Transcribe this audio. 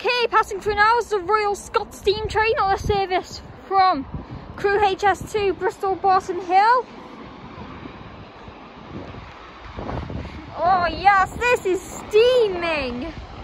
Okay, passing through now is the Royal Scot steam train on a service from Crewe HS2 Bristol Barton Hill. Oh yes, this is steaming!